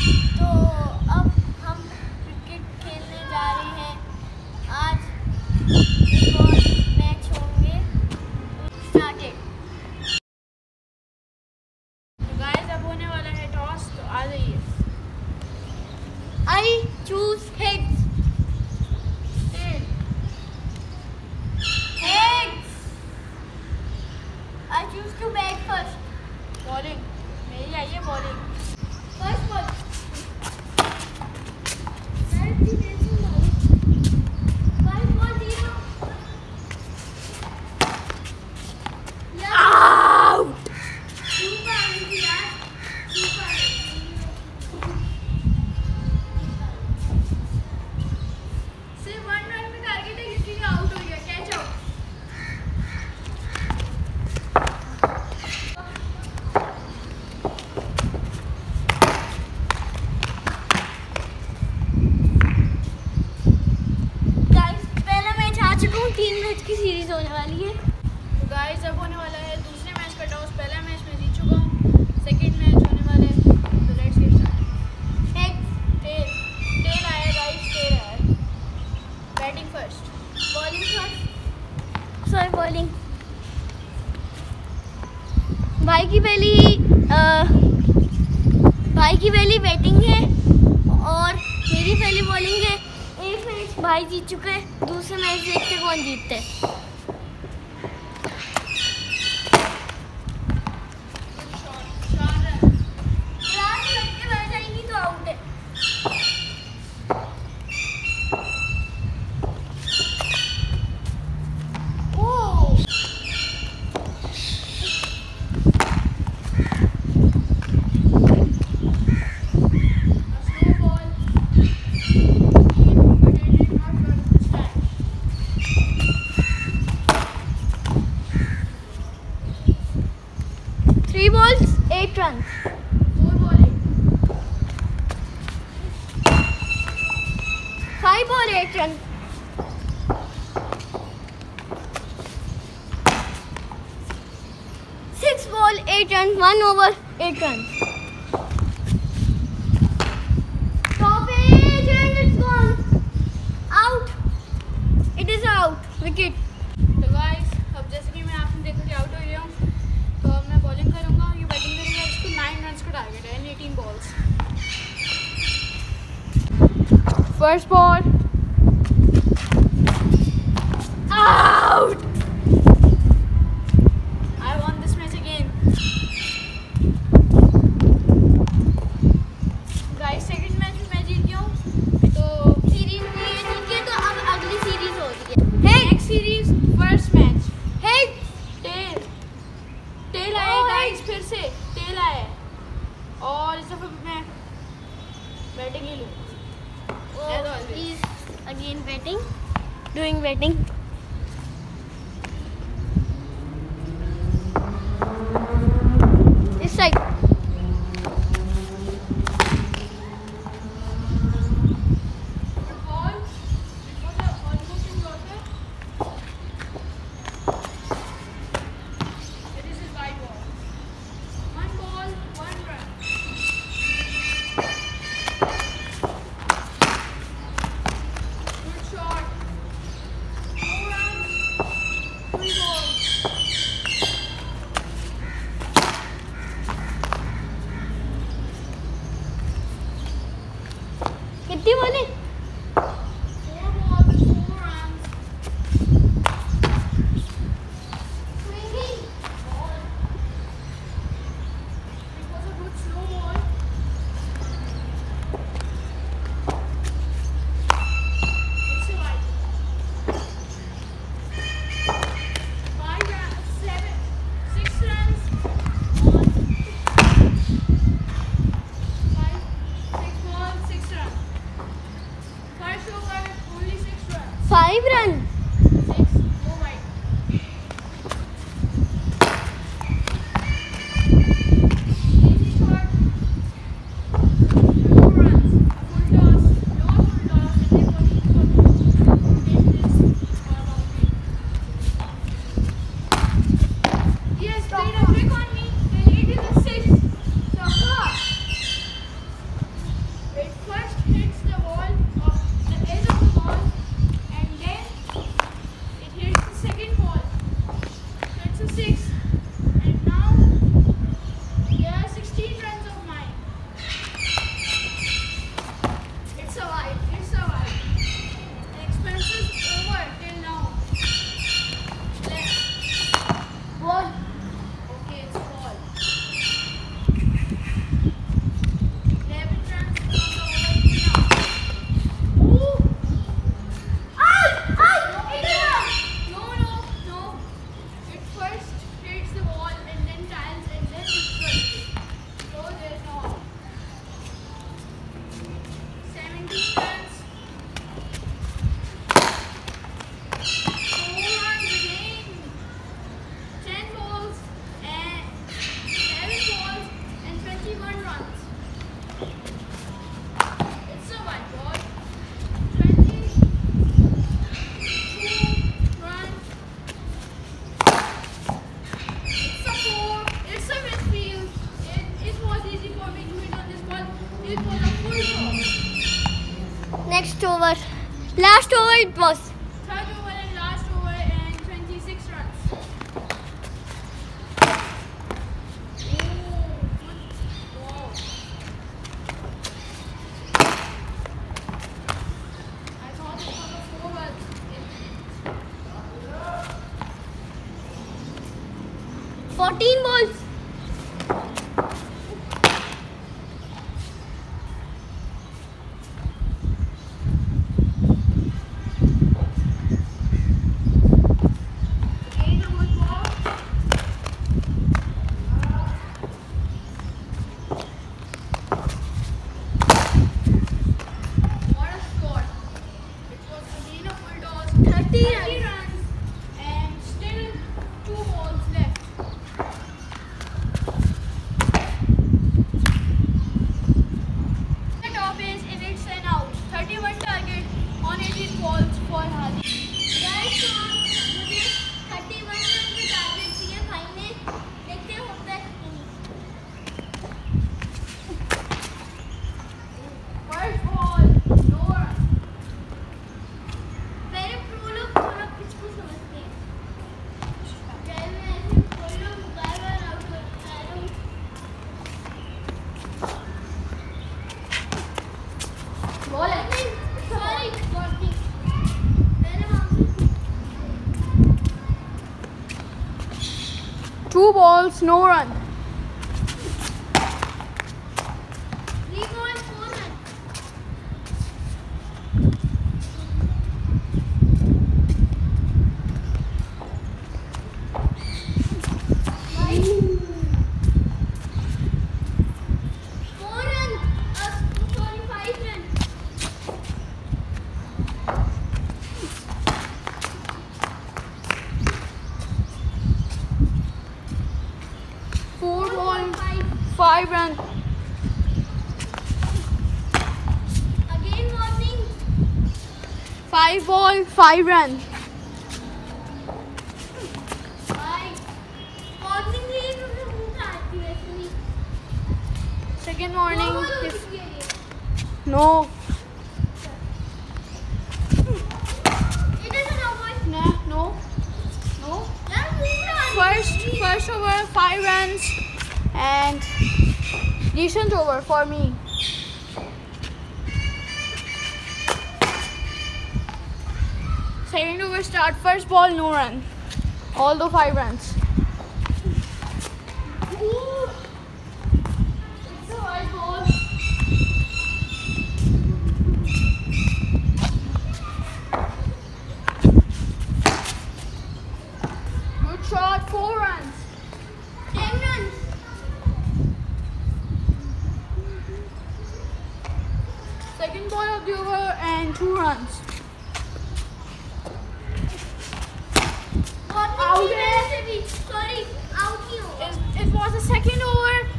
तो अब हम क्रिकेट खेलने जा रहे हैं। आज एक और मैच होंगे। स्टार्टेड। तो गाइस अब होने वाला है टॉस, तो आ जाइए। I choose heads. Heads. I choose to bat first. Bowling मेरी आई है। Bowling first ball. की सीरीज होने वाली है। तो गाइस अब होने वाला है दूसरे मैच का टॉस। पहला मैच मैं जीत चुका हूँ, सेकंड मैच होने वाला है। तो let's get started. Heads. Tail आया गाइस, टेल आया। Batting first, bowling first. Sorry bowling. भाई की पहली बैटिंग है और मेरी पहली बॉलिंग है। एक मैच भाई जीत चुके हैं, दूसरे मैच देखते कौन जीतते हैं। तो आउट है। Three balls, 8 runs. 4 bowling. 5 ball, 8 runs. 6 ball, 8 runs. 1 over, 8 runs. Stoppage and it's gone. Out. It is out. Wicket. तो गाइस अब जैसे कि मैं आपने देखा कि आउट हो गया हूँ, तो अब मैं बॉलिंग करूँगा, ये बैटिंग करेगा। इसको 9 रन्स का टारगेट है, 18 balls. First ball Out. I won this match again. Guys second match में मैं जीत गया हूँ, तो सीरीज में ये जीत गए, तो अब अगली सीरीज हो रही है। Next series first match. Head. Tail, tail आया गाइस, फिर से टेल आया और इस दफा मैं बैटिंग ही लूँ। As always. He's again batting, doing batting. This side. Good ball. It was almost in water. It is his wide ball. 1 ball, 1 run. Good shot. Last over. Last over it was. Third over and last over and 26 runs. Wow. I thought it was a 4, but 14 balls. again a good ball. What a score. It was again a full toss. 30 runs and still 2 balls left. The top is in its and out. 31 target on 18 balls for Hadi. Guys, तो मुझे 31 run के target दिए भाई ने. देखते हैं होता है कि नहीं. First ball, no run. मेरे प्रो लोग थोड़ा किसको समझते हैं. पहले मैं ऐसे प्रो लोग बार-बार आउट करता हूँ. Ball है. Sorry, warning. मैंने वहाँ से 2 balls, no run. 3 balls, 4 runs. Four runs. Sorry, 5 runs. Four balls, 5 runs. Again warning. 5 balls, 5 runs. Five. Warning लिए तो मैं मुँह से आती है इसमें. Second दो warning. ball हो If चुकी है ये. no, It is an out. nah, no. यार मुँह से आती है. First over, 5 runs, and decent over for me. Second over start. First ball, no run. Although 5 runs. Ooh. It's a white ball. Good shot, 4 runs. 10 runs. Second ball of the over and 2 runs. Warning Out थी है. मेरे से भी. Sorry, out ही हो. It was the second over